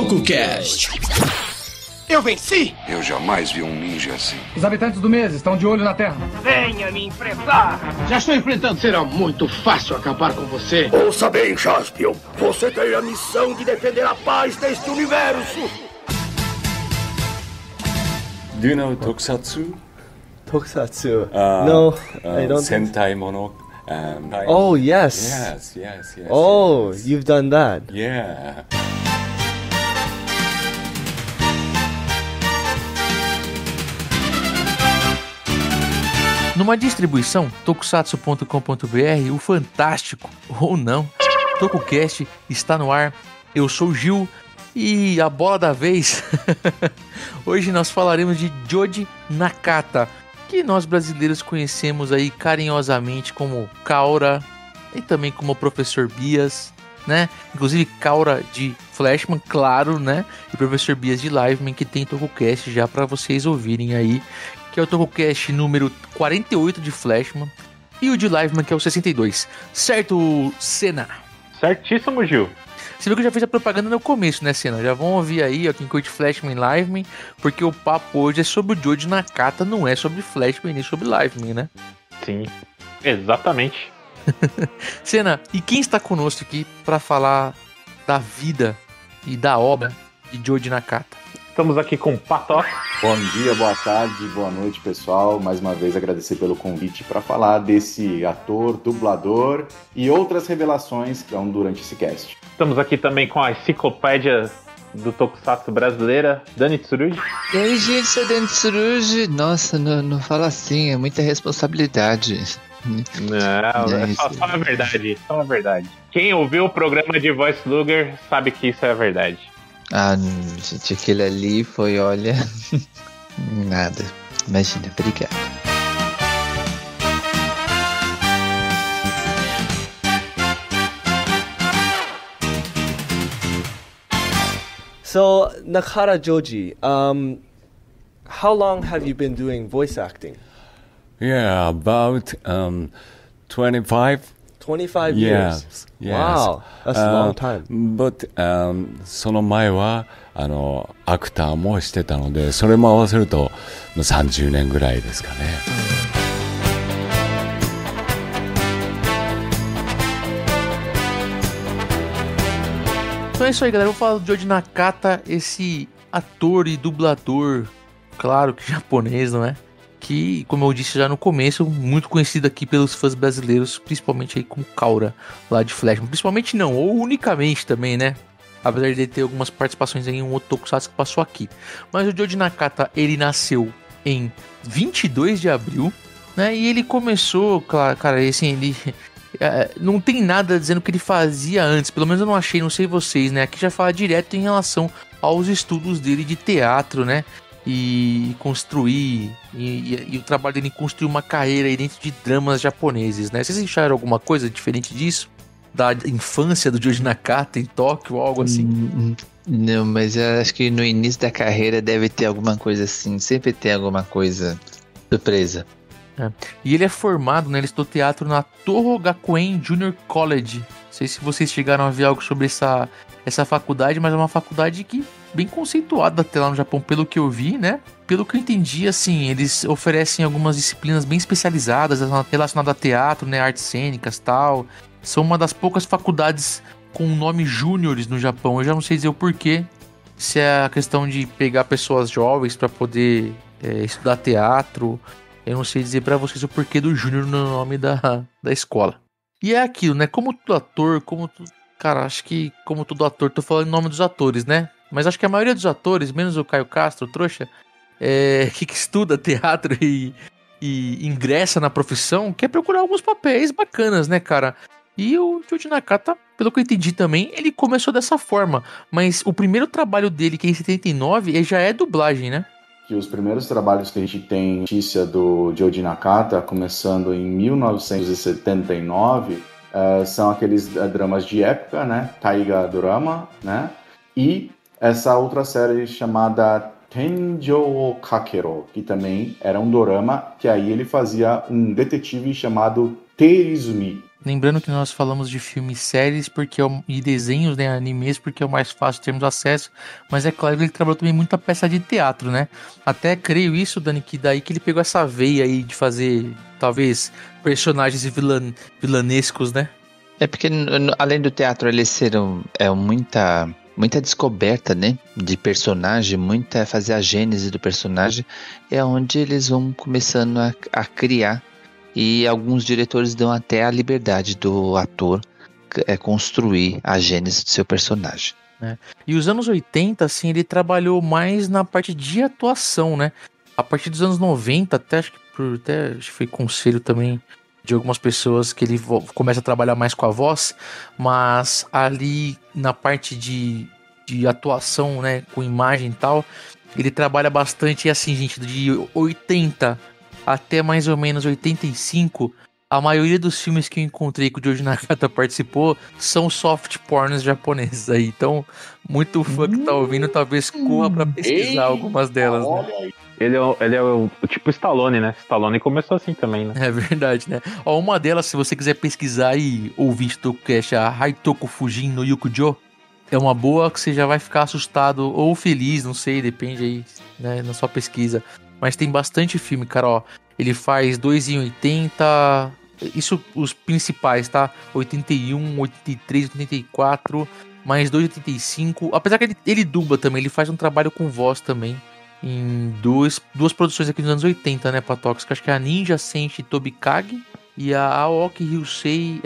TokuCast. Eu venci! Eu jamais vi um ninja assim. Os habitantes do mês estão de olho na Terra. Venha me enfrentar! Já estou enfrentando. Será muito fácil acabar com você. Ouça bem, Jaspion. Você tem a missão de defender a paz deste universo. Do you know Tokusatsu? Tokusatsu? No, I don't. Sentai Mono. Oh, yes. Yes. Oh, yes. you've done that. Yeah. Numa distribuição tokusatsu.com.br, o fantástico, ou não, TokuCast está no ar. Eu sou o Gil e a bola da vez. Hoje nós falaremos de Joji Nakata, que nós brasileiros conhecemos aí carinhosamente como Kaora e também como Professor Bias, né? Inclusive Kaora de Flashman, claro, né? E Professor Bias de Liveman, que tem TokuCast já para vocês ouvirem aí, que é o TokuCast número 48 de Flashman, e o de Liveman, que é o 62. Certo, Senna? Certíssimo, Gil. Você viu que eu já fiz a propaganda no começo, né, Senna? Já vão ouvir aí, ó, quem curte Flashman e Liveman, porque o papo hoje é sobre o Joji Nakata, não é sobre Flashman nem sobre Liveman, né? Sim, exatamente. Senna, e quem está conosco aqui para falar da vida e da obra de Joji Nakata? Estamos aqui com o Patok. Bom dia, boa tarde, boa noite, pessoal. Mais uma vez agradecer pelo convite para falar desse ator, dublador e outras revelações que vão durante esse cast. Estamos aqui também com a enciclopédia do Tokusatsu brasileira, Dani Tsurugi. E aí, gente, sou Dani Tsurugi. Nossa, não fala assim, é muita responsabilidade. Não, é só a verdade, só a verdade. Quem ouviu o programa de Voice Luger sabe que isso é a verdade. Ah, gente, aquele ali foi, olha, nada. Imagina, obrigado. So, Nakata Joji, how long have you been doing voice acting? Yeah, about 25. 25 years. Yes. Wow, that's a long time. But その前はアクターもしてたので、それも合わせると30年ぐらいですかね。 Então é isso aí, galera. Eu vou falar do Joji Nakata, esse ator e dublador, claro que japonês, não é? Que, como eu disse já no começo, muito conhecido aqui pelos fãs brasileiros, principalmente aí como Kaora, lá de Flashman. Principalmente não, ou unicamente também, né? Apesar de ter algumas participações em um outro Tokusatsu que passou aqui. Mas o Joji Nakata, ele nasceu em 22 de abril, né? E ele começou, cara, assim, ele... não tem nada dizendo o que ele fazia antes, pelo menos eu não achei, não sei vocês, né? Aqui já fala direto em relação aos estudos dele de teatro, né? E construir, e o trabalho dele em construir uma carreira aí dentro de dramas japoneses, né? Vocês acharam alguma coisa diferente disso? Da infância do Joji Nakata em Tóquio, algo assim? Não, mas eu acho que no início da carreira deve ter alguma coisa assim, sempre tem alguma coisa surpresa. É. E ele é formado, né? Ele estudou teatro na Toho Gakuen Junior College. Não sei se vocês chegaram a ver algo sobre essa faculdade, mas é uma faculdade que bem conceituada até lá no Japão, pelo que eu vi, né? Pelo que eu entendi, assim, eles oferecem algumas disciplinas bem especializadas relacionadas a teatro, né? Artes cênicas e tal. São uma das poucas faculdades com o nome júniores no Japão. Eu já não sei dizer o porquê. Se é a questão de pegar pessoas jovens para poder estudar teatro. Eu não sei dizer pra vocês o porquê do júnior no nome da escola. E é aquilo, né? Como todo ator, cara, acho que como todo ator, tô falando em nome dos atores, né? Mas acho que a maioria dos atores, menos o Caio Castro, trouxa, que estuda teatro e ingressa na profissão, quer procurar alguns papéis bacanas, né, cara? E o Joji Nakata, pelo que eu entendi também, ele começou dessa forma. Mas o primeiro trabalho dele, que é em 79, ele já é dublagem, né? Que os primeiros trabalhos que a gente tem notícia do Joji Nakata, começando em 1979, são aqueles dramas de época, né? Taiga Drama, né? E essa outra série chamada Tenjou Kakero, que também era um dorama, que aí ele fazia um detetive chamado Terizumi. Lembrando que nós falamos de filmes e séries e desenhos, né, animes, porque é o mais fácil de termos acesso, mas é claro que ele trabalhou também muita peça de teatro, né? Até creio isso, Dani, que daí que ele pegou essa veia aí de fazer, talvez, personagens vilanescos, né? É porque, além do teatro ele ser muita descoberta, né, de personagem, fazer a gênese do personagem, é onde eles vão começando a criar, e alguns diretores dão até a liberdade do ator construir a gênese do seu personagem. E os anos 80, assim, ele trabalhou mais na parte de atuação, né? A partir dos anos 90, acho que foi conselho também de algumas pessoas que ele começa a trabalhar mais com a voz, mas ali na parte de atuação, né, com imagem e tal, ele trabalha bastante, e assim, gente, de 80 até mais ou menos 85, a maioria dos filmes que eu encontrei que o Joji Nakata participou são soft porns japoneses aí, então muito fã que tá ouvindo talvez corra pra pesquisar algumas delas, né? Ele é o tipo Stallone, né? Stallone começou assim também, né? É verdade, né? Ó, uma delas, se você quiser pesquisar e ouvir Tokukast, a Haitoku Fujin no Yukujo, é uma boa que você já vai ficar assustado ou feliz, não sei, depende aí, né, na sua pesquisa. Mas tem bastante filme, cara, ó. Ele faz 2 em 80, isso os principais, tá? 81, 83, 84, mais 2 em 85. Apesar que ele dubla também, ele faz um trabalho com voz também. Em duas produções aqui nos anos 80, né, Patox? Que acho que é a Ninja Senshi Tobikage e a Aoki Ryusei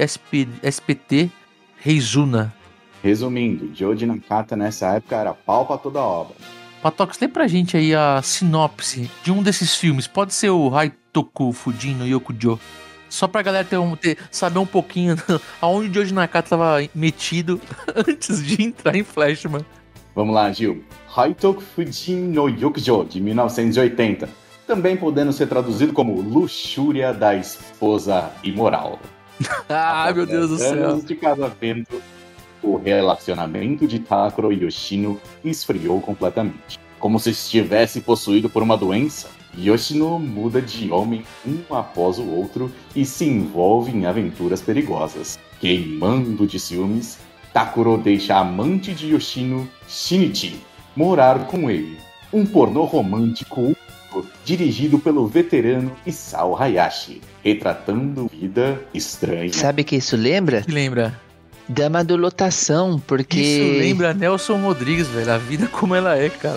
SPT Reizuna. Resumindo, Joji Nakata nessa época era pau pra toda obra. Patox, lê pra gente aí a sinopse de um desses filmes. Pode ser o Haitoku Fujin no Yokujo. Só pra galera saber um pouquinho aonde o Joji Nakata tava metido antes de entrar em Flashman. Vamos lá, Gil. Haitoku Fujin no Yokujo, de 1980. Também podendo ser traduzido como Luxúria da Esposa Imoral. Meu Deus do céu. Anos de casamento, o relacionamento de Takuro e Yoshino esfriou completamente. Como se estivesse possuído por uma doença, Yoshino muda de homem um após o outro e se envolve em aventuras perigosas. Queimando de ciúmes, Takuro deixa a amante de Yoshino, Shinichi, morar com ele. Um pornô romântico único, dirigido pelo veterano Isao Hayashi, retratando vida estranha. Sabe que isso lembra? Que lembra? Dama do Lotação, porque... Isso lembra Nelson Rodrigues, velho. A vida como ela é, cara.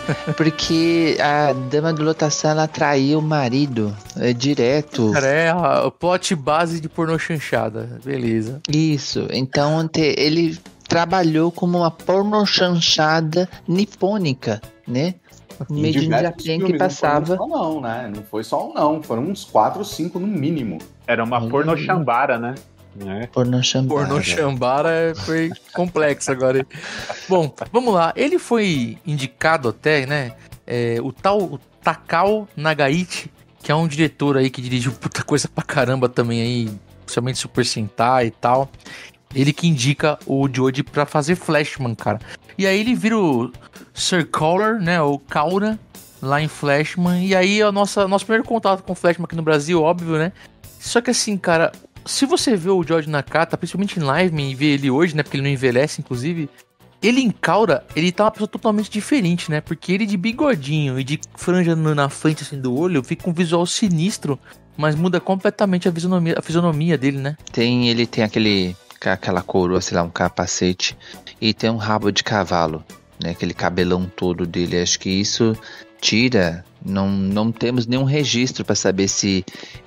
Porque a Dama do Lotação, ela traiu o marido direto. Cara, é a plot base de pornô chanchada. Beleza. Isso. Então, ele trabalhou como uma pornô chanchada nipônica, né? Meio de Japan que passava. Não, né? Não foi só um, não. Foram uns 4, 5 no mínimo. Era uma pornô chambara, né? Pornô chambara. Pornô chambara foi complexo agora. Bom, vamos lá. Ele foi indicado até, né? O Takao Nagaichi, que é um diretor aí que dirigiu puta coisa pra caramba também aí, principalmente Super Sentai e tal. Ele que indica o Joji pra fazer Flashman, cara. E aí ele vira o Sir Caller, né? O Kaura, lá em Flashman. E aí o nosso primeiro contato com o Flashman aqui no Brasil, óbvio, né? Só que assim, cara, se você vê o Joji Nakata, principalmente em Live e vê ele hoje, né? Porque ele não envelhece, inclusive. Ele em Kaura, ele tá uma pessoa totalmente diferente, né? Porque ele de bigodinho e de franja na frente, assim, do olho, fica um visual sinistro, mas muda completamente a fisionomia dele, né? Ele tem aquela coroa, sei lá, um capacete, e tem um rabo de cavalo, né? Aquele cabelão todo dele. Acho que isso tira... Não temos nenhum registro para saber se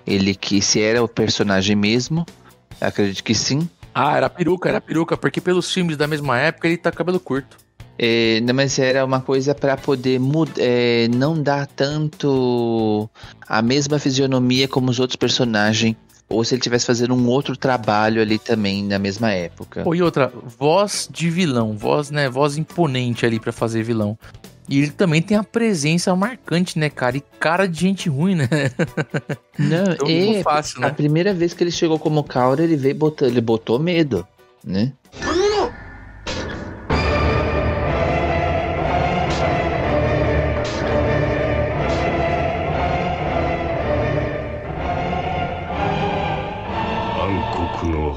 era o personagem mesmo. Acredito que sim. Era peruca, porque pelos filmes da mesma época ele tá com cabelo curto. Não, mas era uma coisa para poder não dar tanto a mesma fisionomia como os outros personagens, ou se ele tivesse fazendo um outro trabalho ali também na mesma época. E outra, voz de vilão, voz imponente ali para fazer vilão. E ele também tem a presença marcante, né, cara? E cara de gente ruim, né? Não, então, fácil, né? A primeira vez que ele chegou como Kaura, ele botou medo, né?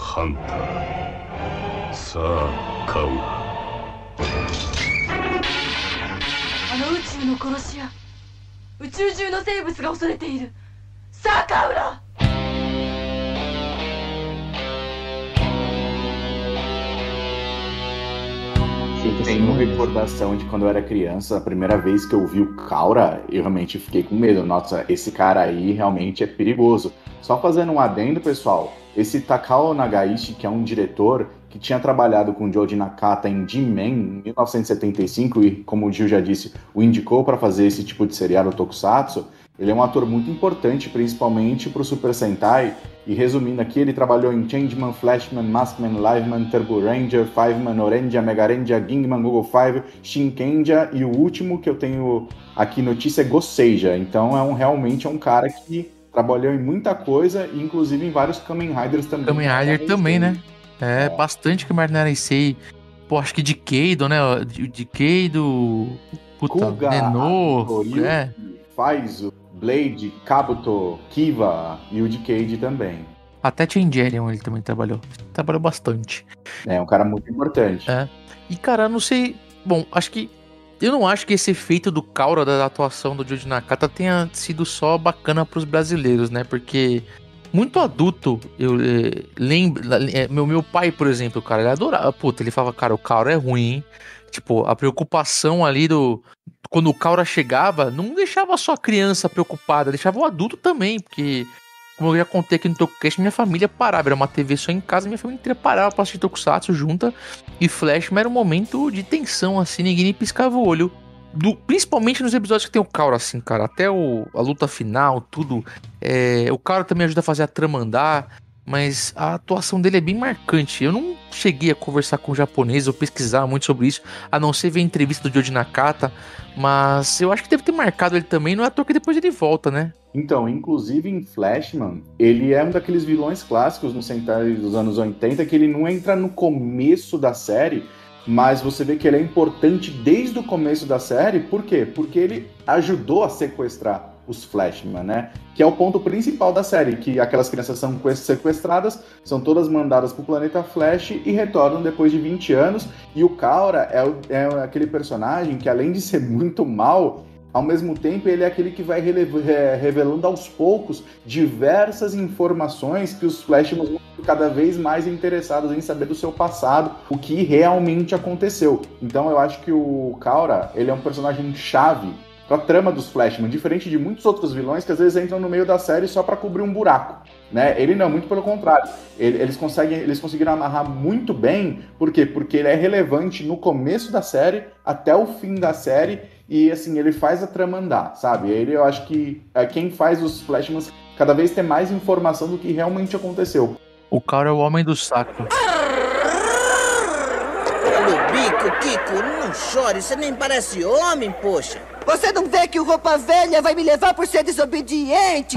ハンター。さあ、カウラ。 あの宇宙の殺し屋、宇宙中の生物が恐れている。さあ、カウラ。 Eu tenho recordação de quando eu era criança, a primeira vez que eu vi o Kaura, eu realmente fiquei com medo. Nossa, esse cara aí realmente é perigoso. Só fazendo um adendo, pessoal, esse Takao Nagaishi, que é um diretor que tinha trabalhado com Joji Nakata em G-Man em 1975 e, como o Gil já disse, o indicou para fazer esse tipo de seriado Tokusatsu, ele é um ator muito importante, principalmente para o Super Sentai. E resumindo aqui, ele trabalhou em Changeman, Flashman, Maskman, Liveman, Turbo Ranger, Fiveman, Orange, Mega Ranger, Gingman, Google Five, Shinkenja e o último que eu tenho aqui notícia é Gosseija. Então realmente é um cara que trabalhou em muita coisa, inclusive em vários Kamen Riders também. Kamen Rider também, né? Bastante Kamen Rider Heisei. Pô, acho que Decade, né? Decade, Kuga, Nenô, Faizo, Blade, Kabuto, Kiva e o Decade também. Até Changerion ele também trabalhou. Trabalhou bastante. É um cara muito importante. E cara, não sei... Bom, eu não acho que esse efeito do Kaura, da atuação do Joji Nakata, tenha sido só bacana pros brasileiros, né? Porque muito adulto, eu lembro... Meu pai, por exemplo, cara, ele adorava... Puta, ele falava, cara, o Kaura é ruim, hein? Tipo, a preocupação ali quando o Kaura chegava, não deixava só a criança preocupada, deixava o adulto também, porque, como eu já contei aqui no Tokukast, minha família parava, era uma TV só em casa, minha família inteira parava pra assistir Tokusatsu junta, e Flashman era um momento de tensão, assim, ninguém nem piscava o olho, principalmente nos episódios que tem o Kaura, assim, cara, até a luta final, tudo, o Kaura também ajuda a fazer a trama andar, mas a atuação dele é bem marcante. Eu não cheguei a conversar com japonês ou pesquisar muito sobre isso, a não ser ver a entrevista do Joji Nakata, mas eu acho que deve ter marcado ele também, não é à toa que depois ele volta, né? Então, inclusive em Flashman, ele é um daqueles vilões clássicos no Sentai dos anos 80, que ele não entra no começo da série, mas você vê que ele é importante desde o começo da série. Por quê? Porque ele ajudou a sequestrar os Flashman, né? Que é o ponto principal da série, que aquelas crianças são sequestradas, são todas mandadas pro planeta Flash e retornam depois de 20 anos. E o Kaura é aquele personagem que, além de ser muito mal, ao mesmo tempo ele é aquele que vai revelando aos poucos diversas informações que os Flashman vão cada vez mais interessados em saber do seu passado, o que realmente aconteceu. Então eu acho que o Kaura, ele é um personagem chave pra trama dos Flashman, diferente de muitos outros vilões que às vezes entram no meio da série só pra cobrir um buraco, né? Ele não, muito pelo contrário. Eles conseguiram amarrar muito bem. Por quê? Porque ele é relevante no começo da série até o fim da série e, assim, ele faz a trama andar, sabe? Ele, eu acho que é quem faz os Flashman cada vez ter mais informação do que realmente aconteceu. O cara é o homem do saco. Pelo bico, Kiko, não chore, você nem parece homem, poxa. Você não vê que o Roupa Velha vai me levar por ser desobediente?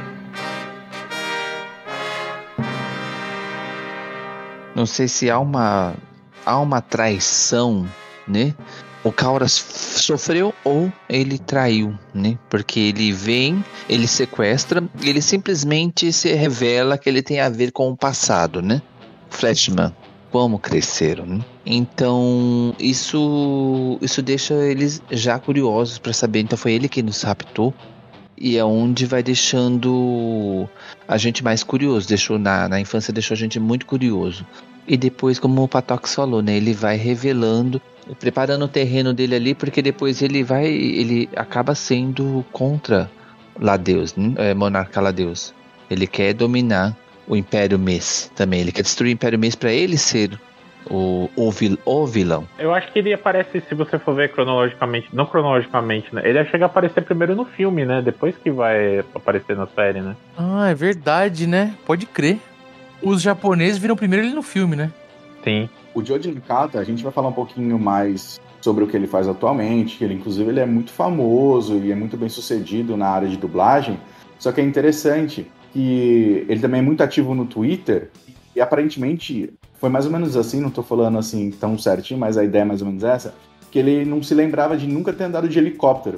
Não sei se há uma traição, né? O Kaura sofreu ou ele traiu, né? Porque ele vem, ele sequestra, ele simplesmente se revela que ele tem a ver com o passado, né? Flashman, como cresceram, né? Então, isso deixa eles já curiosos para saber. Então, foi ele que nos raptou e é onde vai deixando a gente mais curioso. Na infância deixou a gente muito curioso. E depois, como o Patox falou, né? Ele vai revelando, preparando o terreno dele ali, porque depois ele acaba sendo contra Ladeus, né? Monarca Ladeus. Ele quer dominar o Império Mes também. Ele quer destruir o Império Mes para ele ser o vilão. Eu acho que ele aparece, se você for ver cronologicamente, não cronologicamente, né? Ele chega a aparecer primeiro no filme, né? Depois que vai aparecer na série, né? Ah, é verdade, né? Pode crer. Os japoneses viram primeiro ele no filme, né? Sim. O Joji Nakata, a gente vai falar um pouquinho mais sobre o que ele faz atualmente, que ele, inclusive, ele é muito famoso e é muito bem sucedido na área de dublagem, só que é interessante que ele também é muito ativo no Twitter e aparentemente foi mais ou menos assim, não tô falando assim tão certinho, mas a ideia é mais ou menos essa, que ele não se lembrava de nunca ter andado de helicóptero.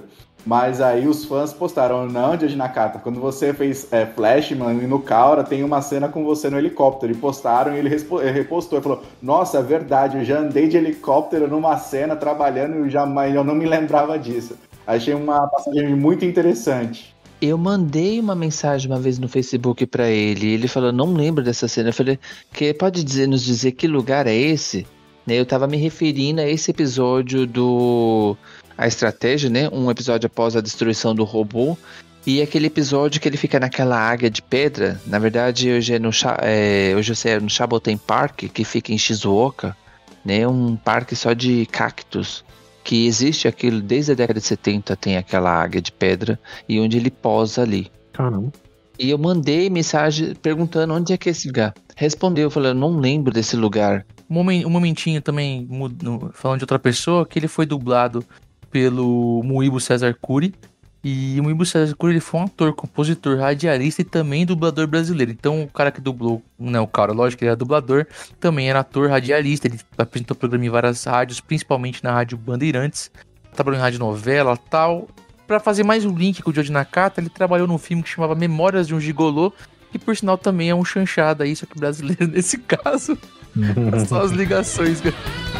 Mas aí os fãs postaram, não, Joji Nakata, quando você fez Flashman e no Kaora tem uma cena com você no helicóptero. E postaram e ele repostou. Ele falou, nossa, é verdade, eu já andei de helicóptero numa cena trabalhando e eu não me lembrava disso. Achei uma passagem muito interessante. Eu mandei uma mensagem uma vez no Facebook pra ele. Ele falou, não lembro dessa cena. Eu falei, pode nos dizer que lugar é esse? Eu tava me referindo a esse episódio do... A Estratégia, né? Um episódio após a destruição do robô. E aquele episódio que ele fica naquela águia de pedra. Na verdade, hoje é no Shaboten Park, que fica em Shizuoka. Né? Um parque só de cactos. Que existe aquilo desde a década de 70, tem aquela águia de pedra, e onde ele posa ali. Caramba. E eu mandei mensagem perguntando onde é que é esse lugar. Respondeu, falando, não lembro desse lugar. Um momentinho também, falando de outra pessoa, que ele foi dublado pelo Muibo César Curi. E o Muibo César Curi, ele foi um ator, compositor, radialista e também dublador brasileiro. Então o cara que dublou, não, o cara, lógico que ele era dublador, também era ator, radialista. Ele apresentou programa em várias rádios, principalmente na Rádio Bandeirantes. Trabalhou em rádio novela e tal. Pra fazer mais um link com o Joji Nakata, ele trabalhou num filme que chamava Memórias de um Gigolô, que por sinal também é um chanchada aí, só que brasileiro nesse caso. Só as ligações, cara.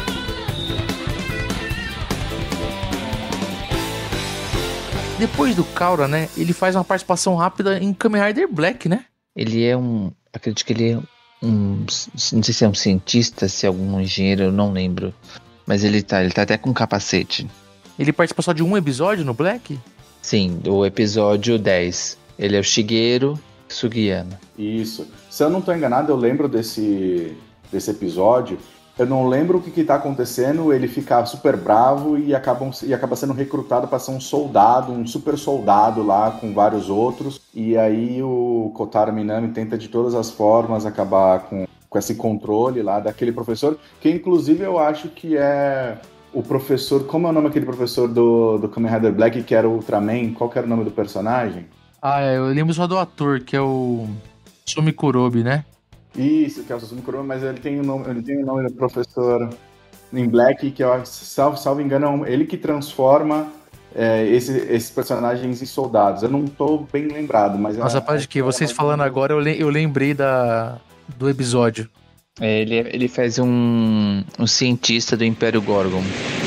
Depois do Kaora, né, ele faz uma participação rápida em Kamen Rider Black, né? Ele é acredito que ele é não sei se é um cientista, se é algum engenheiro, eu não lembro. Mas ele tá até com capacete. Ele participa só de um episódio no Black? Sim, o episódio 10. Ele é o Shigeru Sugiyama. Isso. Se eu não tô enganado, eu lembro desse episódio. Eu não lembro o que tá acontecendo, ele fica super bravo e acaba sendo recrutado para ser um soldado, um super soldado lá com vários outros. E aí o Kotaro Minami tenta de todas as formas acabar com esse controle lá daquele professor, que inclusive eu acho que é o professor... Como é o nome daquele professor do Kamen Rider Black, que era o Ultraman? Qual que era o nome do personagem? Eu lembro só do ator, que é o Sumi Kurobi, né? Isso, que é o Sumi Kurobi, mas ele tem o nome do professor em Black, que eu salvo engano, é ele que transforma esses personagens em soldados. Eu não tô bem lembrado, mas... Nossa, parte de que vocês falando agora, eu lembrei do episódio. Ele faz um cientista do Império Gorgon.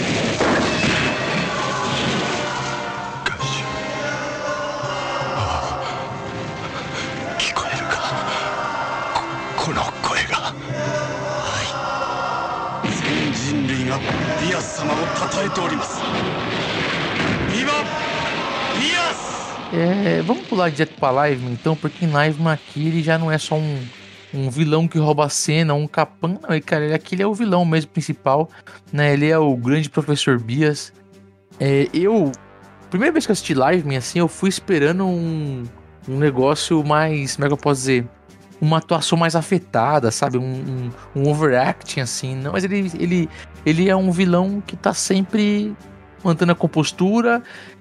Vamos pular direto pra Liveman, então, porque em Liveman aqui ele já não é só um vilão que rouba a cena, um capanga, não, cara, ele é o vilão mesmo principal, né? Ele é o grande professor Bias. Primeira vez que eu assisti Liveman, assim, eu fui esperando um negócio mais, como é que eu posso dizer? Uma atuação mais afetada, sabe? Um overacting, assim. Não, mas ele é um vilão que tá sempre mantendo a compostura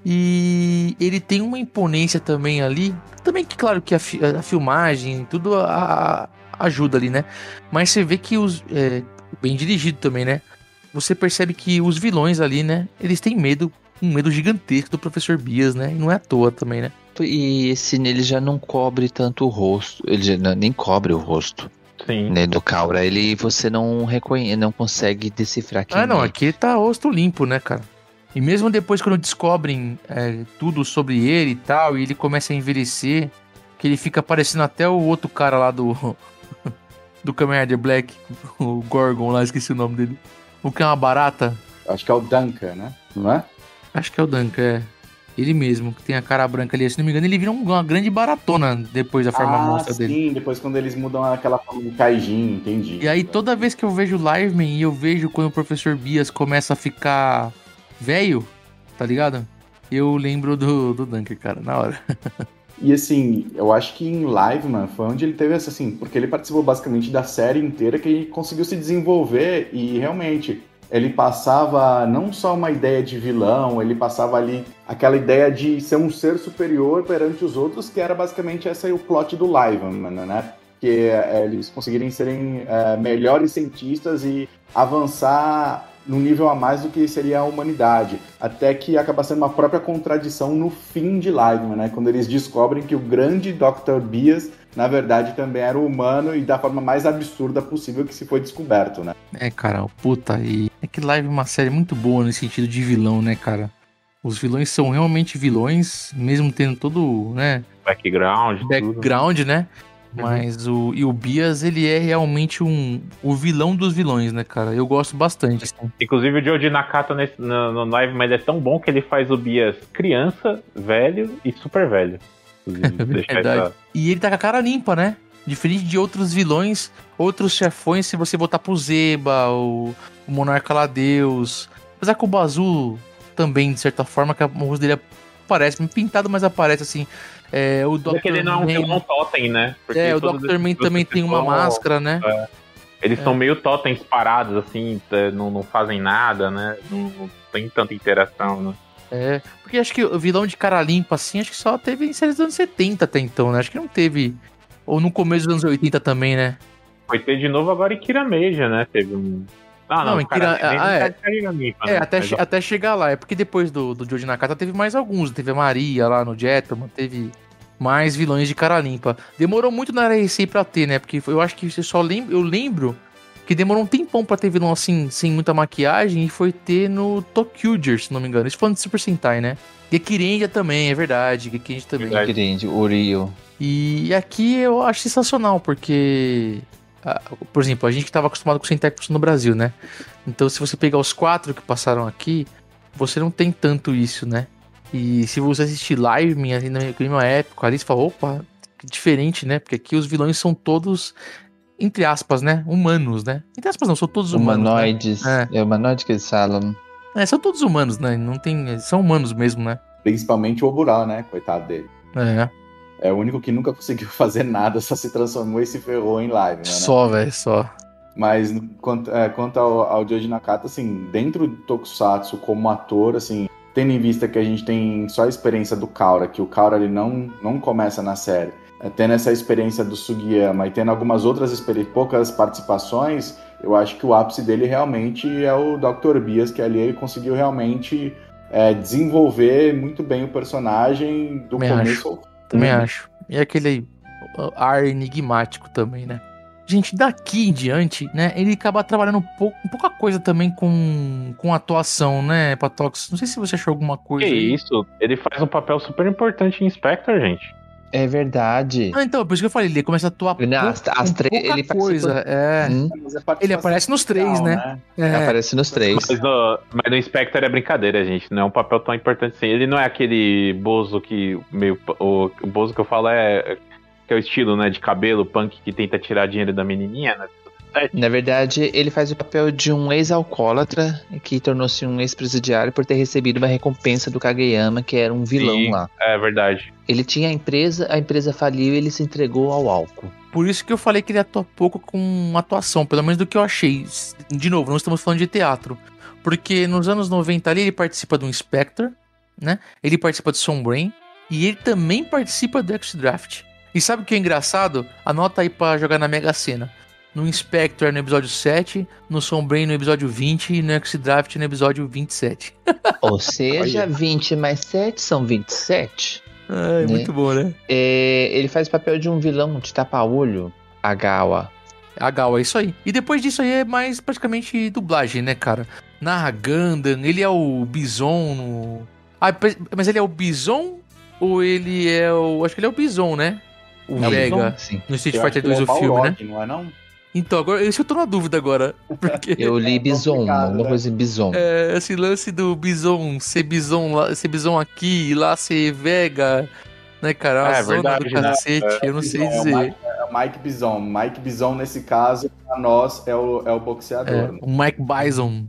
e ele tem uma imponência também ali. Também que, claro, que a filmagem, tudo ajuda ali, né? Mas você vê que bem dirigido também, né? Você percebe que os vilões ali, né? Eles têm um medo gigantesco do Professor Bias, né? E não é à toa também, né? E esse nele já não cobre tanto o rosto. Ele já nem cobre o rosto. Sim. Né, do Kaora. Você não consegue decifrar quem não, é. aqui tá rosto limpo, né, cara? E mesmo depois quando descobrem tudo sobre ele e tal, e ele começa a envelhecer, que ele fica parecendo até o outro cara lá do Kamen Rider Black, o Gorgon lá, esqueci o nome dele. O que é uma barata. Acho que é o Dunker, né? Não é? Acho que é o Dunker, Ele mesmo, que tem a cara branca ali. Se não me engano, ele vira uma grande baratona depois da forma monstra dele. Sim, depois quando eles mudam aquela forma de Kaijin, entendi. E aí toda vez que eu vejo Liveman e eu vejo quando o Professor Bias começa a ficar velho, tá ligado? Eu lembro do Dunker, cara, na hora. E assim, eu acho que em Liveman foi onde ele teve essa, assim, porque ele participou basicamente da série inteira, que ele conseguiu se desenvolver e realmente ele passava não só uma ideia de vilão, ele passava ali aquela ideia de ser um ser superior perante os outros, que era basicamente esse aí o plot do Liveman, né? Que eles conseguirem serem melhores cientistas e avançar num nível a mais do que seria a humanidade. Até que acaba sendo uma própria contradição no fim de Liveman, né? Quando eles descobrem que o grande Dr. Bias, na verdade, também era humano e da forma mais absurda possível que se foi descoberto, né? Cara, puta, e é que Live é uma série muito boa nesse sentido de vilão, né, cara? Os vilões são realmente vilões, mesmo tendo todo, né? Background, né? Mas o Bias, ele é realmente o vilão dos vilões, né, cara? Eu gosto bastante. Assim. Inclusive o Joji Nakata no Live, mas ele é tão bom que ele faz o Bias criança, velho e super velho. Verdade. E ele tá com a cara limpa, né? Diferente de outros vilões, outros chefões, se você botar pro Zeba, o Monarca Ladeus. Apesar que o Bazu também, de certa forma, que a voz dele aparece, pintado, mas aparece assim. O Dr. Porque ele não é um vilão totem, né? Porque o Dr. Man também tem uma máscara, né? Eles são meio totens parados, assim, não fazem nada, né? Não tem tanta interação, né? Porque acho que o vilão de cara limpa, assim, acho que só teve em séries dos anos 70 até então, né? Acho que não teve. Ou no começo dos anos 80 também, né? Foi ter de novo agora em Kirameja, né? Teve um. Não, em Kirameja. Até chegar lá. É porque depois do Joji Nakata teve mais alguns. Teve a Maria lá no Jetman, teve mais vilões de cara limpa. Demorou muito na RC pra ter, né? Porque eu acho que você só lembra. Eu lembro que demorou um tempão pra ter vilão assim, sem muita maquiagem, e foi ter no Tokyuger, se não me engano. Isso falando de Super Sentai, né? Gekirendia também, é verdade. Gekirendia também. Gekirendia, Uriel. E aqui eu acho sensacional, porque... por exemplo, a gente que estava acostumado com Sentai no Brasil, né? Então, se você pegar os 4 que passaram aqui, você não tem tanto isso, né? E se você assistir live, na mesma época, ali você fala, opa, que diferente, né? Porque aqui os vilões são todos, entre aspas, né? Humanos, né? Entre aspas não, são todos humanos. Humanoides. Né? Humanoide que eles falam. São todos humanos, né? Não tem, são humanos mesmo, né? Principalmente o Obura, né? Coitado dele. É o único que nunca conseguiu fazer nada, só se transformou e se ferrou em live, né? Só, velho, só. Mas quanto ao Joji Nakata, assim, dentro do Tokusatsu como ator, assim, tendo em vista que a gente tem só a experiência do Kaura, que o Kaura ele não começa na série, tendo essa experiência do Sugiyama e tendo algumas outras poucas participações, eu acho que o ápice dele realmente é o Dr. Bias, que ali ele conseguiu realmente desenvolver muito bem o personagem do começo ao fim. Também acho. E aquele ar enigmático também, né? Gente, daqui em diante, né, ele acaba trabalhando pouca coisa também com atuação, né, Patox? Não sei se você achou alguma coisa. Que isso? Ele faz um papel super importante em Spectre, gente. É verdade. Então, por isso que eu falei, ele começa a atuar ele coisa. Ele aparece nos 3, né? Aparece nos 3. Mas no Spectre é brincadeira, gente. Não é um papel tão importante assim. Ele não é aquele Bozo que o Bozo que eu falo que é o estilo, né, de cabelo punk que tenta tirar dinheiro da menininha, né? Na verdade, ele faz o papel de um ex-alcoólatra que tornou-se um ex-presidiário por ter recebido uma recompensa do Kageyama, que era um vilão lá. É verdade. Ele tinha a empresa faliu e ele se entregou ao álcool. Por isso que eu falei que ele atua pouco com atuação, pelo menos do que eu achei. De novo, não estamos falando de teatro. Porque nos anos 90 ali ele participa do Inspector, né? Ele participa do Sombrain e ele também participa do X-Draft. E sabe o que é engraçado? Anota aí pra jogar na Mega Sena. No Inspector no episódio 7, no Sombrain no episódio 20 e no X-Draft no episódio 27. Ou seja, 20 mais 7 são 27. Né? Muito bom, né? Ele faz o papel de um vilão de tapa-olho, Agawa. Agawa, é isso aí. E depois disso aí é mais praticamente dublagem, né, cara? Narra Gundam, ele é o Bison no... mas ele é o Bison ou ele é o... Acho que ele é o Bison, né? O Vega, Bison, no Street Fighter 2 o filme, né? Não é não? Então, agora eu tô na dúvida agora. Porque... Eu li Bison, alguma coisa em Bison. Esse lance do Bison, ser Bison aqui e lá ser Vega, né, cara? A zona verdade, do cacete, né? Eu não sei dizer. É o Mike Bison. Mike Bison, nesse caso, pra nós, é o boxeador. Né? O Mike Bison.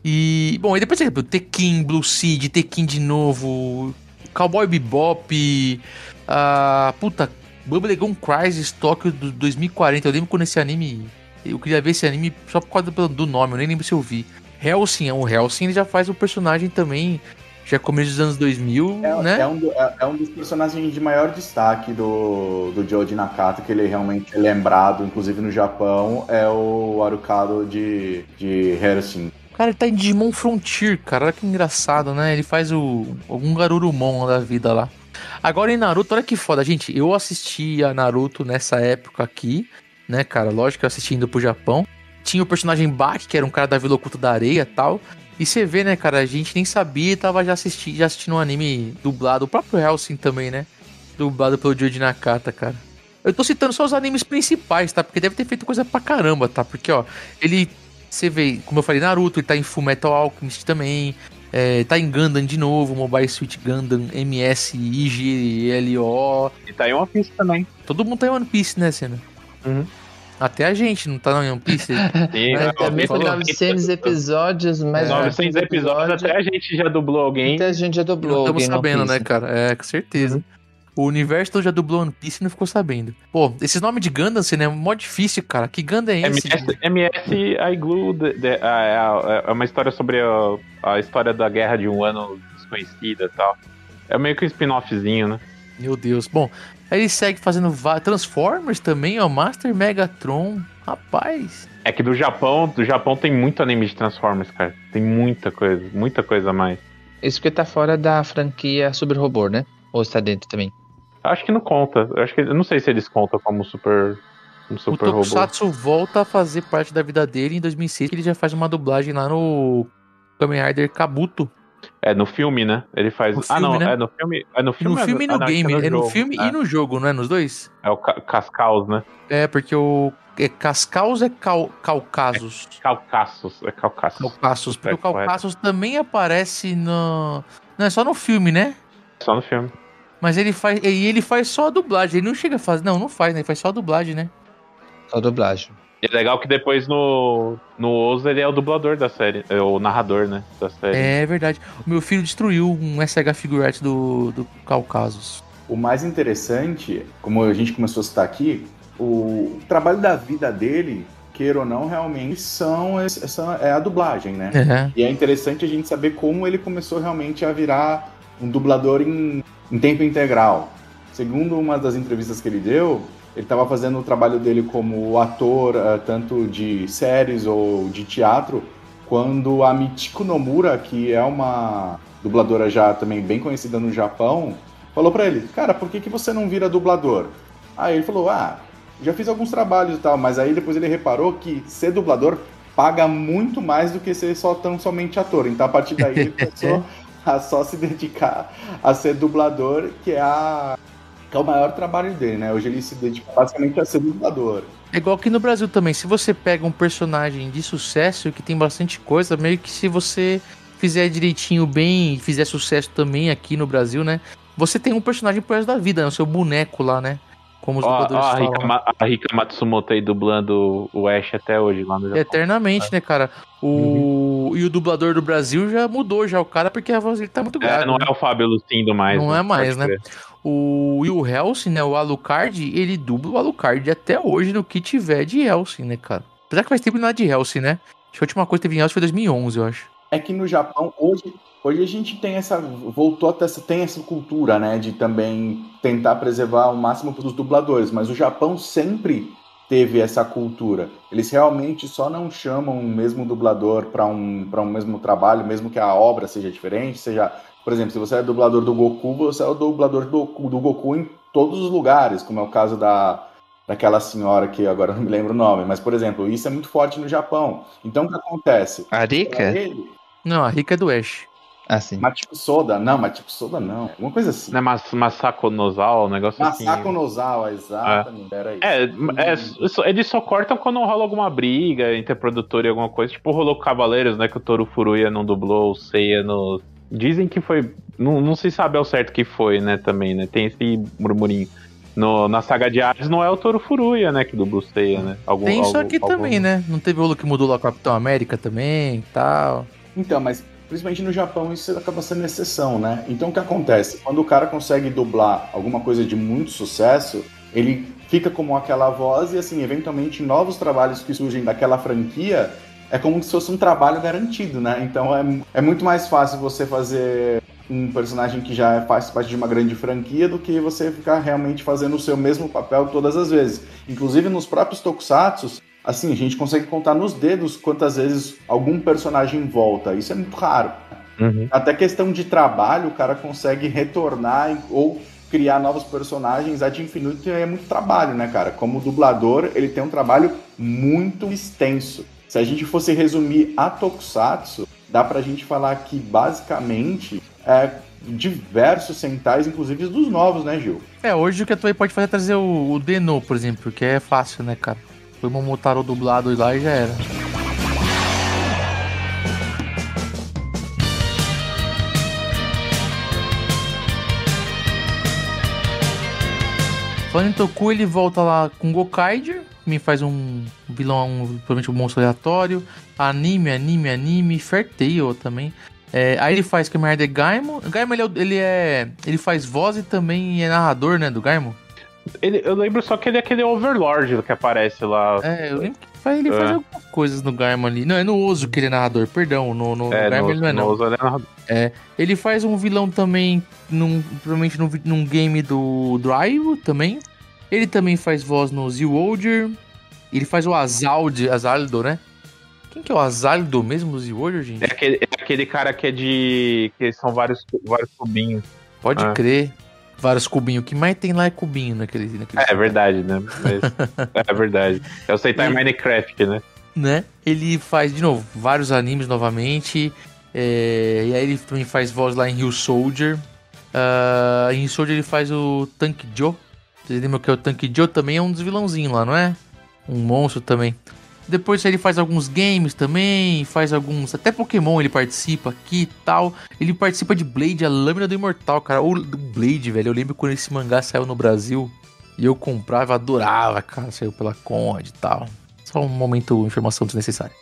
E, bom, e depois, por exemplo, Tekken, Blue Seed, Tekken de novo, Cowboy Bebop, Bubblegum Crisis Tokyo do 2040. Eu lembro quando esse anime... Eu queria ver esse anime só por causa do nome. Eu nem lembro se eu vi. Hellsing. O Hellsing ele já faz o personagem também... Já começo dos anos 2000, né? É um dos personagens de maior destaque do Joji Nakata, que ele realmente é lembrado, inclusive no Japão, é o Arukado de Hellsing. Cara, ele tá em Digimon Frontier, cara. Olha que engraçado, né? Ele faz algum Garurumon da vida lá. Agora em Naruto, olha que foda, gente. Eu assisti a Naruto nessa época aqui, né, cara? Lógico que eu assisti indo pro Japão. Tinha o personagem Baki, que era um cara da Vila Oculta da Areia e tal. E você vê, né, cara? A gente nem sabia e tava já assistindo um anime dublado. O próprio Hellsing também, né? Dublado pelo Joji Nakata, cara. Eu tô citando só os animes principais, tá? Porque deve ter feito coisa pra caramba, tá? Porque, ó, você vê, como eu falei, Naruto, ele tá em Fullmetal Alchemist também. Tá em Gundam de novo, Mobile Suit Gundam, MS, IGLO. E tá em One Piece também. Todo mundo tá em One Piece, né, Senna? Uhum. Até a gente não tá em One Piece. Sim, Mas também com 900 episódios, mais 900 episódios, até a gente já dublou alguém. Até a gente já dublou não alguém. Estamos sabendo, né, cara? Com certeza. O universo todo já dublou One Piece e não ficou sabendo. Pô, esses nomes de Gundam, assim, né? É mó difícil, cara. Que Gundam é esse? MS Igloo é uma história sobre a história da guerra de um ano desconhecida e tal. É meio que um spin-offzinho, né? Meu Deus. Bom, aí ele segue fazendo Transformers também, ó. Master Megatron. Rapaz. É que do Japão tem muito anime de Transformers, cara. Tem muita coisa a mais. Isso porque tá fora da franquia Super Robô, né? Ou está dentro também? Acho que não conta. Eu não sei se eles contam como super robô. O Tokusatsu volta a fazer parte da vida dele em 2006, que ele já faz uma dublagem lá no Kamen Rider Kabuto. No filme, né? Ele faz... Filme, né? No filme. No filme e no game. É no filme e no jogo, não é? Nos dois? É o Cascaus, né? Porque o... Cascaus é Caucasus. Caucasus. Caucasus. Porque o Caucasus também aparece no... Não, é só no filme, né? Só no filme. Mas ele faz só a dublagem. Ele não chega a fazer... Não faz, né? Ele faz só a dublagem, né? Só a dublagem. E é legal que depois no Ozo ele é o dublador da série. É o narrador, né? Da série. É verdade. O meu filho destruiu um SH Figurette do Caucasus. O mais interessante, como a gente começou a citar aqui, o trabalho da vida dele, queira ou não, realmente é a dublagem, né? Uhum. E é interessante a gente saber como ele começou realmente a virar um dublador em tempo integral. Segundo uma das entrevistas que ele deu, ele estava fazendo o trabalho dele como ator, tanto de séries ou de teatro, quando a Michiko Nomura, que é uma dubladora já também bem conhecida no Japão, falou para ele, cara, por que você não vira dublador? Aí ele falou, já fiz alguns trabalhos e tal, mas aí depois ele reparou que ser dublador paga muito mais do que ser somente ator. Então a partir daí ele começou a só se dedicar a ser dublador, que é o maior trabalho dele, né? Hoje ele se dedica basicamente a ser dublador. É igual aqui no Brasil também. Se você pega um personagem de sucesso que tem bastante coisa, meio que se você fizer direitinho bem e fizer sucesso também aqui no Brasil, né? Você tem um personagem pro resto da vida, né? O seu boneco lá, né? Como os dubladores falam. A Rika Matsumoto aí dublando o Ash até hoje lá no Japão. Eternamente, né, cara? E o dublador do Brasil já mudou já o cara, porque a voz dele tá muito grave. Não é o Fábio Lucindo mais. Não é mais, né? O Hellsing, né, o Alucard, ele dubla o Alucard até hoje no que tiver de Hellsing, né, cara? Apesar que faz tempo nada de Hellsing, né? Acho que a última coisa que teve em Hellsing foi 2011, eu acho. É que no Japão, hoje a gente tem tem essa cultura, né, de também tentar preservar o máximo dos dubladores, mas o Japão sempre teve essa cultura. Eles realmente só não chamam o mesmo dublador para um mesmo trabalho, mesmo que a obra seja diferente, por exemplo, se você é dublador do Goku, você é o dublador do Goku em todos os lugares, como é o caso daquela senhora que agora não me lembro o nome, mas, por exemplo, isso é muito forte no Japão. Então, o que acontece? A Rika? Não, a Rika é do Ash. Sim. Machiko Soda não. Uma coisa assim. Não é Masako Nozawa, um negócio assim. Masako Nozawa, exatamente. Era isso. Eles só cortam quando rola alguma briga entre produtor e alguma coisa. Tipo, rolou Cavaleiros, né? Que o Toru Furuya não dublou o Seiya no... Dizem que foi... Não se sabe ao certo que foi, né? Também, né? Tem esse murmurinho. Na saga de Hades não é o Toru Furuya, né? Que dubla o Seiya, né? Tem isso aqui também, né? Não teve o que mudou lá com o Capitão América também e tal. Então, mas... Principalmente no Japão, isso acaba sendo exceção, né? Então, o que acontece? Quando o cara consegue dublar alguma coisa de muito sucesso, ele fica como aquela voz e, assim, eventualmente, novos trabalhos que surgem daquela franquia, é como se fosse um trabalho garantido, né? Então, é muito mais fácil você fazer um personagem que já faz parte de uma grande franquia do que você ficar realmente fazendo o seu mesmo papel todas as vezes. Inclusive, nos próprios tokusatsus, assim, a gente consegue contar nos dedos quantas vezes algum personagem volta. Isso é muito raro. Até questão de trabalho, o cara consegue retornar ou criar novos personagens ad infinitum, é muito trabalho, né, cara? Como dublador, ele tem um trabalho muito extenso. Se a gente fosse resumir a Tokusatsu, dá pra gente falar que, basicamente, diversos Sentais, inclusive dos novos, né, Gil? Hoje o que a Toei pode fazer é trazer o Deno, por exemplo, que é fácil, né, cara? Foi o Momotaro dublado lá e já era. Falando em Toku, ele volta lá com Gokaiger, me faz um vilão, provavelmente um monstro aleatório. Anime, Fair Tail também. Aí ele faz Kamen Rider Gaimon. Gaimon, ele faz voz e também é narrador, né, do Gaimon. Eu lembro só que ele é aquele Overlord que aparece lá. Eu lembro que ele faz algumas coisas no Gaimon ali. Não, é no Ozo que ele é narrador, perdão. No Gaimon ele não é não. No Ozo ele é narrador. Ele faz um vilão também, provavelmente num game do Drive também. Ele também faz voz no Z-Wolder. Ele faz o Azaldo, né? Quem que é o Azaldo mesmo do Z-Wolder, gente? É aquele cara que é de... que são vários cubinhos. Pode crer. Vários cubinhos. O que mais tem lá é cubinho naquele É verdade, né? É verdade. É o Sentai Minecraft, né? Ele faz, de novo, vários animes novamente. E aí ele também faz voz lá em Hill Soldier. Em Hill Soldier ele faz o Tank Joe. Vocês lembram que o Tank Joe também é um dos vilãozinhos lá, não é? Um monstro também. Depois ele faz alguns games também, faz alguns... Até Pokémon ele participa aqui e tal. Ele participa de Blade, a Lâmina do Imortal, cara. O Blade, velho, eu lembro quando esse mangá saiu no Brasil. E eu comprava, adorava, cara. Saiu pela Conde e tal. Só um momento, informação desnecessária.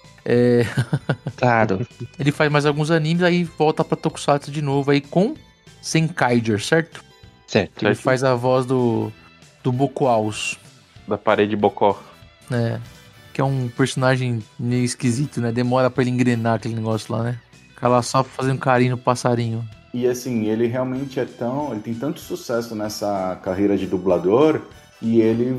Claro. Ele faz mais alguns animes, aí volta pra Tokusatsu de novo aí com Senkaiger, certo? Certo. Ele faz a voz do Bokuaus. Da parede Bocó. Que é um personagem meio esquisito, né? Demora pra ele engrenar aquele negócio lá, né? Fica lá só fazendo carinho no passarinho. E assim, ele realmente ele tem tanto sucesso nessa carreira de dublador, e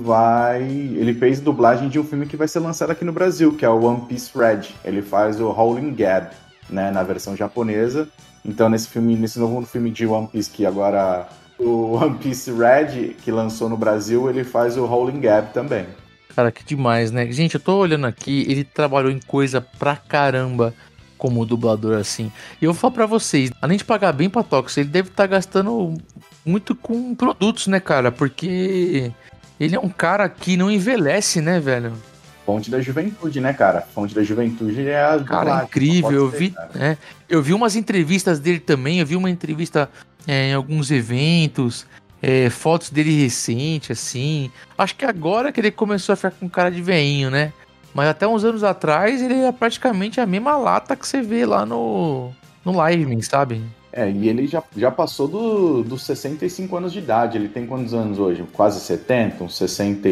ele fez dublagem de um filme que vai ser lançado aqui no Brasil, que é o One Piece Red. Ele faz o Howling Gab, né? Na versão japonesa. Então nesse novo filme de One Piece, que agora... O One Piece Red, que lançou no Brasil, ele faz o Howling Gap também. Cara, que demais, né? Gente, eu tô olhando aqui, ele trabalhou em coisa pra caramba como dublador, assim. E eu vou falar pra vocês, além de pagar bem pra Tokus, ele deve estar gastando muito com produtos, né, cara? Porque ele é um cara que não envelhece, né, velho? Fonte da juventude, né, cara? Fonte da juventude é a... Cara, incrível, eu vi umas entrevistas dele também, eu vi uma entrevista... em alguns eventos, fotos dele recente, assim. Acho que agora que ele começou a ficar com cara de veinho, né? Mas até uns anos atrás ele era praticamente a mesma lata que você vê lá no Live, sabe? E ele já passou dos 65 anos de idade. Ele tem quantos anos hoje? Quase 70, uns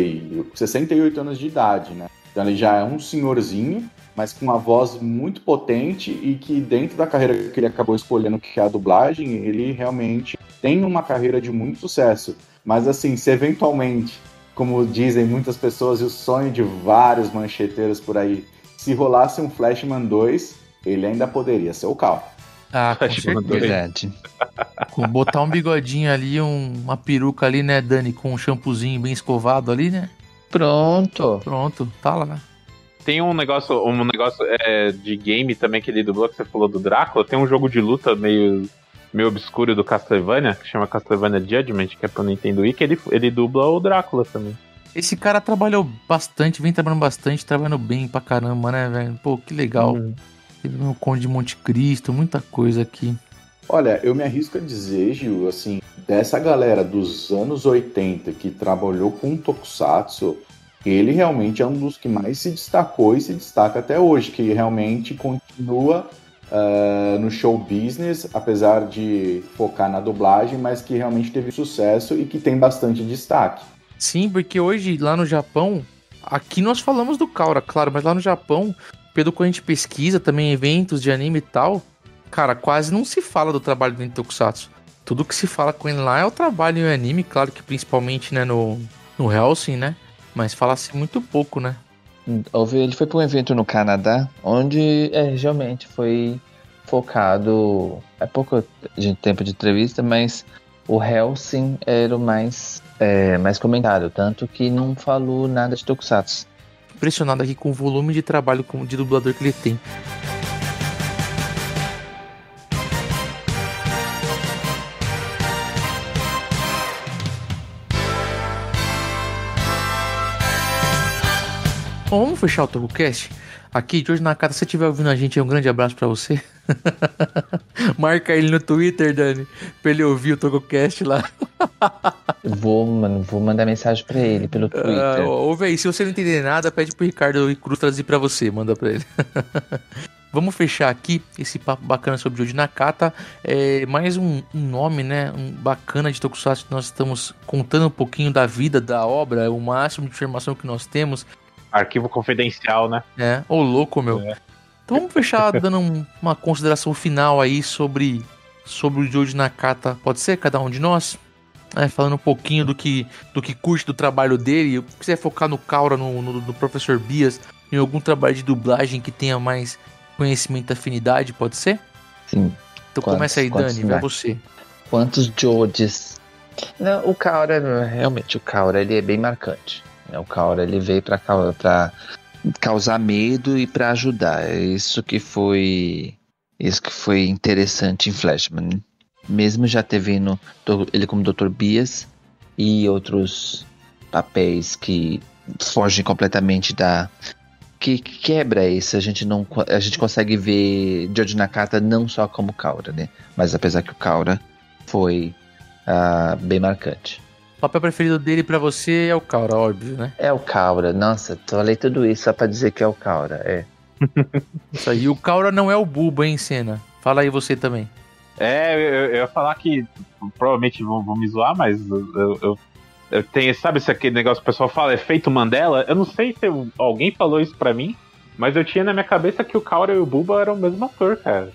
68 anos de idade, né? Então ele já é um senhorzinho, mas com uma voz muito potente e que dentro da carreira que ele acabou escolhendo, que é a dublagem, ele realmente tem uma carreira de muito sucesso. Mas assim, se eventualmente, como dizem muitas pessoas, e o sonho de vários mancheteiros por aí, se rolasse um Flashman 2, ele ainda poderia ser o Cal. Com certeza. Verdade. Botar um bigodinho ali, uma peruca ali, né, Dani, com um shampoozinho bem escovado ali, né? Pronto, tá lá. Tem um negócio de game também que ele dublou, que você falou do Drácula. Tem um jogo de luta meio obscuro do Castlevania, que chama Castlevania Judgment, que é pro Nintendo Wii, que ele dubla o Drácula também. Esse cara trabalhou bastante, vem trabalhando bastante, trabalhando bem pra caramba, né, velho? Pô, que legal. Teve o Conde de Monte Cristo, muita coisa aqui. Olha, eu me arrisco a dizer, Gil, assim, dessa galera dos anos 80 que trabalhou com Tokusatsu, ele realmente é um dos que mais se destacou e se destaca até hoje, que realmente continua no show business, apesar de focar na dublagem, mas que realmente teve sucesso e que tem bastante destaque. Sim, porque hoje, lá no Japão, aqui nós falamos do Kaora, claro, mas lá no Japão, pelo que a gente pesquisa também, eventos de anime e tal, cara, quase não se fala do trabalho do Tokusatsu. Tudo que se fala com ele lá é o trabalho em anime, claro que principalmente, né, no Hellsing, né? Mas fala-se muito pouco, né? Ele foi para um evento no Canadá, onde realmente foi focado. É pouco tempo de entrevista, mas o Hellsing era o mais comentado, tanto que não falou nada de Tokusatsu. Impressionado aqui com o volume de trabalho de dublador que ele tem. Bom, vamos fechar o TokuCast? Aqui, Jorge Nakata, se você estiver ouvindo a gente, um grande abraço pra você. Marca ele no Twitter, Dani, pra ele ouvir o TokuCast lá. Vou mandar mensagem pra ele pelo Twitter. Ouve aí, se você não entender nada, pede pro Ricardo e Cruz traduzir pra você, manda pra ele. Vamos fechar aqui esse papo bacana sobre Jorge Nakata. Mais um nome, né, bacana de Tokusatsu que nós estamos contando um pouquinho da vida, da obra, o máximo de informação que nós temos. Arquivo confidencial, né? Ô louco, meu. Então vamos fechar dando uma consideração final aí sobre o Jorge Nakata. Pode ser, cada um de nós? Falando um pouquinho do que curte do trabalho dele. Se quiser focar no Kaura, no Professor Bias, em algum trabalho de dublagem que tenha mais conhecimento e afinidade, pode ser? Sim. Então começa aí, Dani, vai você. Quantos Jorges? Não, o Kaura, realmente, ele é bem marcante. O Kaura, ele veio para causar medo e para ajudar. É isso que foi interessante em Flashman. Mesmo já tendo ele como Dr. Bias e outros papéis que fogem completamente que quebra isso. A gente consegue ver Jorge Nakata não só como Kaura, né? Mas apesar que o Kaura foi bem marcante. O papel preferido dele pra você é o Kaura, óbvio, né? É o Kaura. Nossa, falei tudo isso só pra dizer que é o Kaura, Isso aí. E o Kaura não é o Bulba, hein, Senna? Fala aí você também. Eu ia falar que provavelmente vão me zoar, mas eu tenho, sabe se aquele negócio que o pessoal fala, efeito Mandela? Eu não sei se alguém falou isso pra mim, mas eu tinha na minha cabeça que o Kaura e o Bulba eram o mesmo ator, cara.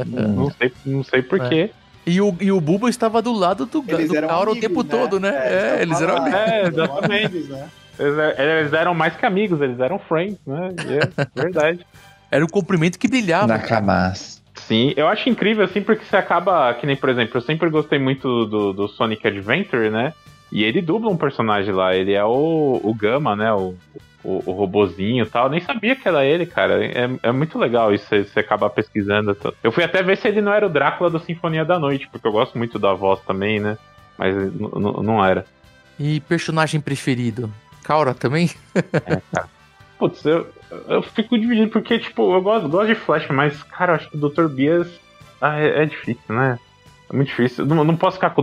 Não sei porquê. E o Bulba estava do lado do Kaura o tempo todo, né? Eles eram amigos. Exatamente. Eles eram mais que amigos, eles eram friends, né? Verdade. Era um cumprimento que brilhava. Nakamas. Sim, eu acho incrível, assim, porque você acaba, que nem, por exemplo, eu sempre gostei muito do Sonic Adventure, né? E ele dubla um personagem lá, ele é o Gama, né? O robozinho e tal. Eu nem sabia que era ele, cara. É muito legal isso, você acabar pesquisando. Eu fui até ver se ele não era o Drácula da Sinfonia da Noite, porque eu gosto muito da voz também, né? Mas não era. E personagem preferido? Kaura também? Cara. Putz, eu fico dividido, porque, tipo, eu gosto de Flash, mas, cara, eu acho que o Dr. Bias é difícil, né? É muito difícil. Não posso ficar com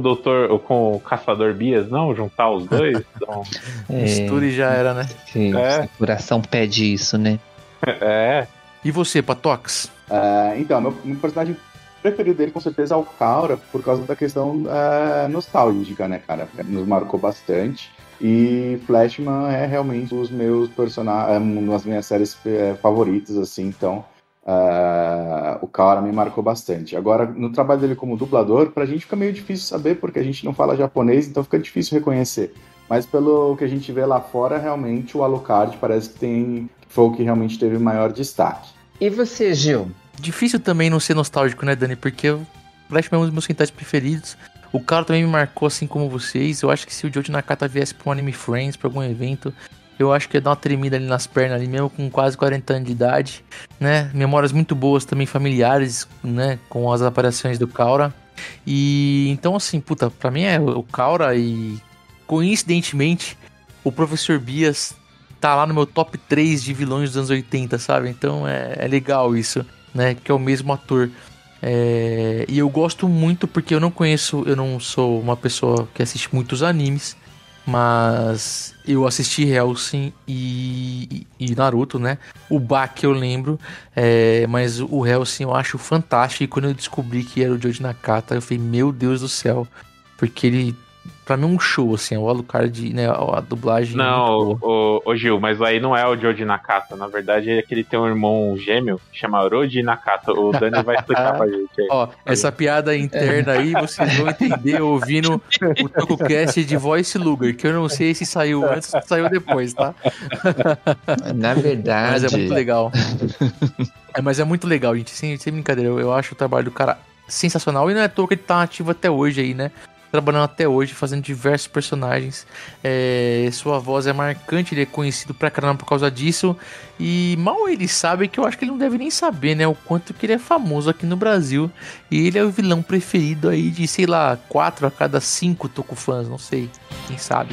o Caçador Bias, não? Juntar os dois? Então... Misture já era, né? O coração pede isso, né? E você, Patox? Então, meu personagem preferido dele, com certeza, é o Kaura, por causa da questão nostálgica, né, cara? Nos marcou bastante. E Flashman é realmente um dos meus personagens, uma das minhas séries favoritas, assim, então o Kaura me marcou bastante. Agora, no trabalho dele como dublador, pra gente fica meio difícil saber, porque a gente não fala japonês, então fica difícil reconhecer. Mas pelo que a gente vê lá fora, realmente o Alucard parece que foi o que realmente teve maior destaque. E você, Gil? Difícil também não ser nostálgico, né, Dani? Porque o Flashman é um dos meus centais preferidos. O Kaura também me marcou, assim como vocês. Eu acho que se o Jorge Nakata viesse pra um Anime Friends, pra algum evento, eu acho que ia dar uma tremida ali nas pernas, ali mesmo com quase 40 anos de idade, né? Memórias muito boas também, familiares, né? Com as aparições do Kaura. E então, assim, pra mim é o Kaura e, coincidentemente, o Professor Bias tá lá no meu top 3 de vilões dos anos 80, sabe? Então é legal isso, né? Que é o mesmo ator. E eu gosto muito porque eu não sou uma pessoa que assiste muitos animes, mas eu assisti Hellsing e Naruto, né? O Baki eu lembro, mas o Hellsing eu acho fantástico. E quando eu descobri que era o Jorge Nakata, eu falei, meu Deus do céu, porque ele pra mim, um show, assim. O Alucard, né? A dublagem. Não, o Gil, mas aí não é o Joji Nakata. Na verdade, é que ele tem um irmão gêmeo que chama Roji Nakata. O Dani vai explicar pra gente aí. Ó, essa piada interna aí, vocês vão entender ouvindo o TokuCast de Voice Luger, que eu não sei se saiu antes ou se saiu depois, tá? Na verdade... Mas é muito legal. Mas é muito legal, gente. Sem brincadeira, eu acho o trabalho do cara sensacional. E não é à toa que ele tá ativo até hoje aí, né? Trabalhando até hoje, fazendo diversos personagens. Sua voz é marcante, ele é conhecido pra caramba por causa disso. E mal ele sabe, que eu acho que ele não deve nem saber, né? O quanto que ele é famoso aqui no Brasil. E ele é o vilão preferido aí de, sei lá, 4 a cada 5 Tokufãs, não sei. Quem sabe?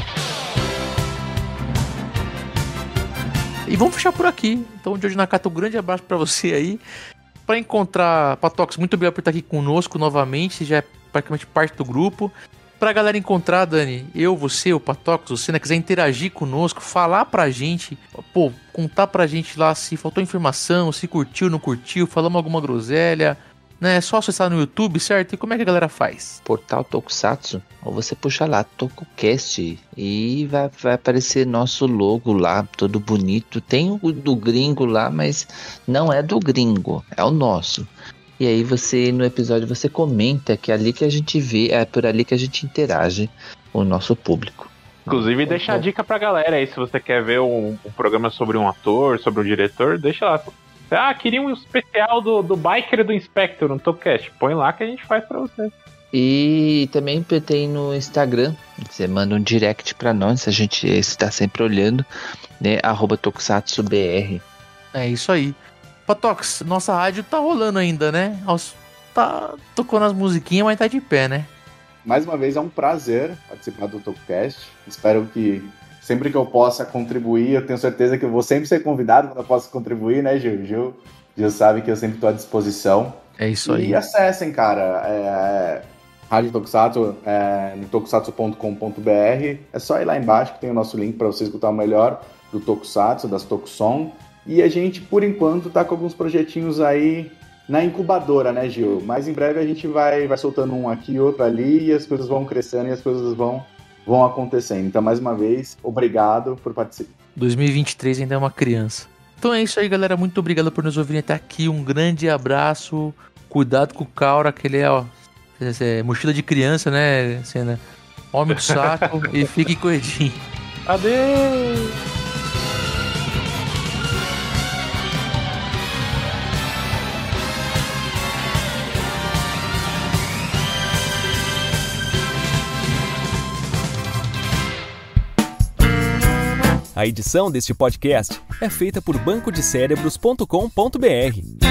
E vamos fechar por aqui. Então, Joji Nakata, um grande abraço pra você aí. Pra encontrar Patox, muito obrigado por estar aqui conosco novamente. Você já é praticamente parte do grupo. Pra galera encontrar, Dani, eu, você, o Patox, você, né, quiser interagir conosco, falar pra gente, pô, contar pra gente lá se faltou informação, se curtiu, não curtiu, falamos alguma groselha, né? É só acessar no YouTube, certo? E como é que a galera faz? Portal Tokusatsu, ou você puxa lá, TokuCast, e vai aparecer nosso logo lá, todo bonito. Tem o do gringo lá, mas não é do gringo, é o nosso. E aí você, no episódio, você comenta que é ali que a gente vê, é por ali que a gente interage com o nosso público. Inclusive, deixa a dica pra galera aí, se você quer ver um programa sobre um ator, sobre um diretor, deixa lá. Queria um especial do Biker do Inspector no TokuCast. Põe lá que a gente faz pra você. E também tem no Instagram, você manda um direct pra nós, a gente está sempre olhando, né, @TokusatsuBR. É isso aí. Patox, nossa rádio tá rolando ainda, né? Tá tocando as musiquinhas, mas tá de pé, né? Mais uma vez, é um prazer participar do TokuCast. Espero que sempre que eu possa contribuir, eu tenho certeza que eu vou sempre ser convidado quando eu posso contribuir, né, Gil? Gil sabe que eu sempre estou à disposição. É isso aí. E acessem, cara, Rádio Tokusatsu, no tokusatsu.com.br. É só ir lá embaixo que tem o nosso link para você escutar o melhor do Tokusatsu, das Tokuson. E a gente, por enquanto, tá com alguns projetinhos aí na incubadora, né, Gil? Mas em breve a gente vai soltando um aqui, outro ali, e as coisas vão crescendo e as coisas vão acontecendo. Então, mais uma vez, obrigado por participar. 2023 ainda é uma criança. Então é isso aí, galera. Muito obrigado por nos ouvirem até aqui. Um grande abraço. Cuidado com o Kaura, que ele é mochila de criança, né, Senna? Homem do saco e fique com o Edinho. Adeus! A edição deste podcast é feita por bancodecerebros.com.br.